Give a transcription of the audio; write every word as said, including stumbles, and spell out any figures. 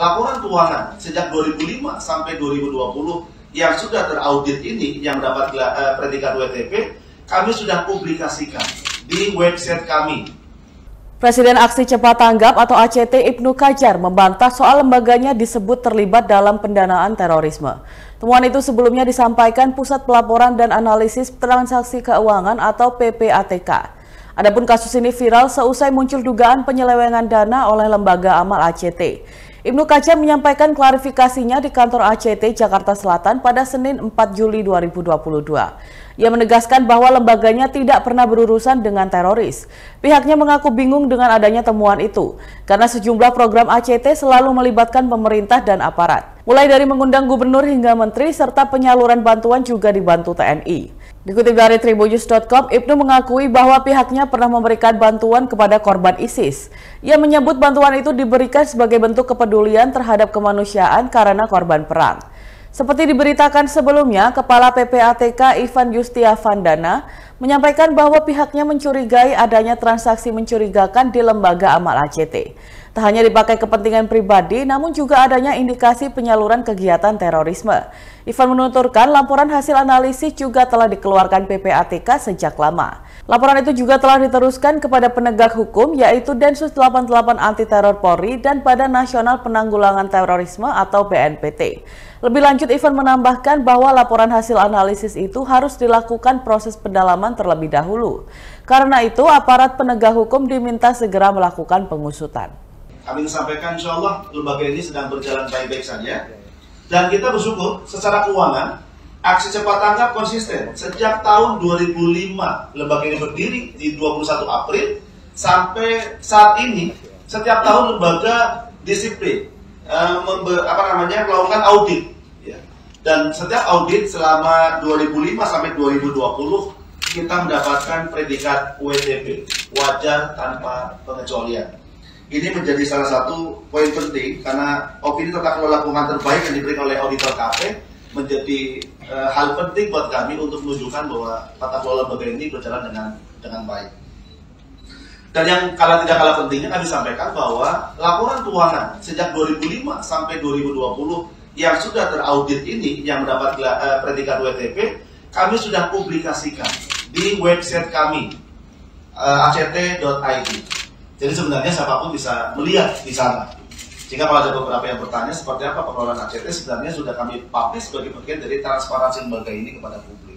laporan keuangan sejak dua ribu lima sampai dua ribu dua puluh yang sudah teraudit ini, yang dapat uh, predikat W T P, kami sudah publikasikan di website kami. Presiden Aksi Cepat Tanggap atau A C T Ibnu Kajar membantah soal lembaganya disebut terlibat dalam pendanaan terorisme. Temuan itu sebelumnya disampaikan Pusat Pelaporan dan Analisis Transaksi Keuangan atau P P A T K. Adapun kasus ini viral seusai muncul dugaan penyelewengan dana oleh lembaga amal A C T. Ibnu Kajar menyampaikan klarifikasinya di kantor A C T Jakarta Selatan pada Senin empat Juli dua ribu dua puluh dua. Ia menegaskan bahwa lembaganya tidak pernah berurusan dengan teroris. Pihaknya mengaku bingung dengan adanya temuan itu, karena sejumlah program A C T selalu melibatkan pemerintah dan aparat. Mulai dari mengundang gubernur hingga menteri, serta penyaluran bantuan juga dibantu T N I. Dikutip dari tribunnews dot com, Ibnu mengakui bahwa pihaknya pernah memberikan bantuan kepada korban ISIS. Ia menyebut bantuan itu diberikan sebagai bentuk kepedulian terhadap kemanusiaan karena korban perang. Seperti diberitakan sebelumnya, Kepala P P A T K Ivan Yustiavandana menyampaikan bahwa pihaknya mencurigai adanya transaksi mencurigakan di lembaga amal A C T. Tak hanya dipakai kepentingan pribadi, namun juga adanya indikasi penyaluran kegiatan terorisme. Ivan menuturkan laporan hasil analisis juga telah dikeluarkan P P A T K sejak lama. Laporan itu juga telah diteruskan kepada penegak hukum, yaitu Densus delapan puluh delapan Anti Teror Polri dan Badan Nasional Penanggulangan Terorisme atau B N P T. Lebih lanjut, Ivan menambahkan bahwa laporan hasil analisis itu harus dilakukan proses pendalaman terlebih dahulu. Karena itu, aparat penegak hukum diminta segera melakukan pengusutan. Kami sampaikan insya Allah lembaga ini sedang berjalan baik-baik saja. Dan kita bersyukur secara keuangan, Aksi Cepat Tanggap konsisten. Sejak tahun dua ribu lima, lembaga ini berdiri di dua puluh satu April, sampai saat ini, setiap tahun lembaga disiplin, eh, membe, apa namanya, melakukan audit. Ya. Dan setiap audit selama dua ribu lima sampai dua ribu dua puluh, kita mendapatkan predikat W T P, wajar tanpa pengecualian. Ini menjadi salah satu poin penting karena opini tata kelola keuangan terbaik yang diberikan oleh auditor K P menjadi e, hal penting buat kami untuk menunjukkan bahwa tata kelola lembaga ini berjalan dengan dengan baik. Dan yang kalah tidak kalah pentingnya kami sampaikan bahwa laporan keuangan sejak dua ribu lima sampai dua ribu dua puluh yang sudah teraudit ini, yang mendapat e, predikat W T P, kami sudah publikasikan di website kami e, A C T dot I D. Jadi sebenarnya siapapun bisa melihat di sana. Jika kalau ada beberapa yang bertanya seperti apa pengelolaan A C T, sebenarnya sudah kami publish sebagai bagian dari transparansi lembaga ini kepada publik.